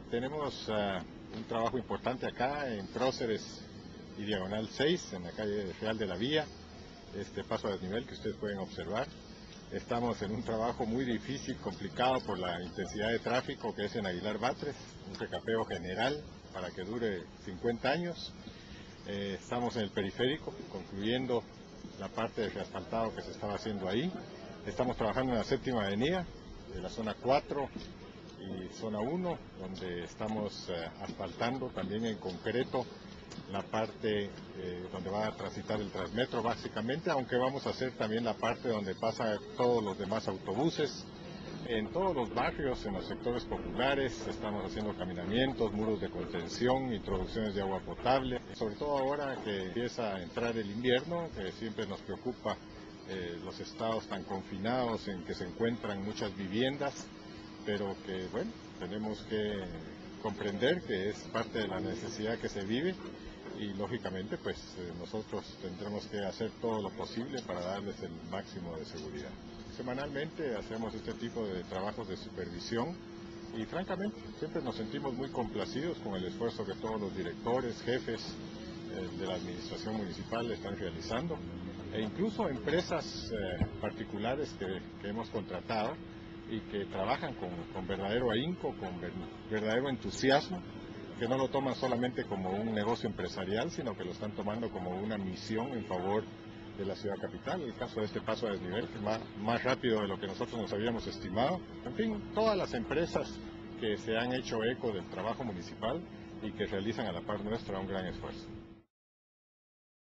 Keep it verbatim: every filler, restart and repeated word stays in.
tenemos uh, un trabajo importante acá en Próceres y Diagonal seis, en la calle Real de la Vía, este paso a desnivel que ustedes pueden observar. Estamos en un trabajo muy difícil, complicado por la intensidad de tráfico que es en Aguilar Batres, un recapeo general para que dure cincuenta años. Eh, estamos en el periférico, concluyendo la parte de reasfaltado que se estaba haciendo ahí. Estamos trabajando en la séptima avenida, de la zona cuatro y zona uno, donde estamos eh, asfaltando también en concreto la parte eh, donde va a transitar el Transmetro básicamente, aunque vamos a hacer también la parte donde pasan todos los demás autobuses. En todos los barrios, en los sectores populares, estamos haciendo caminamientos, muros de contención, introducciones de agua potable, sobre todo ahora que empieza a entrar el invierno, que siempre nos preocupa eh, los estados tan confinados en que se encuentran muchas viviendas, pero que, bueno, tenemos que comprender que es parte de la necesidad que se vive y lógicamente pues eh, nosotros tendremos que hacer todo lo posible para darles el máximo de seguridad. Semanalmente hacemos este tipo de trabajos de supervisión y francamente siempre nos sentimos muy complacidos con el esfuerzo que todos los directores, jefes eh, de la administración municipal están realizando e incluso empresas eh, particulares que, que hemos contratado y que trabajan con, con verdadero ahínco, con ver, verdadero entusiasmo, que no lo toman solamente como un negocio empresarial, sino que lo están tomando como una misión en favor de la ciudad capital. El caso de este paso a desnivel, que es más, más rápido de lo que nosotros nos habíamos estimado. En fin, todas las empresas que se han hecho eco del trabajo municipal y que realizan a la par nuestra un gran esfuerzo.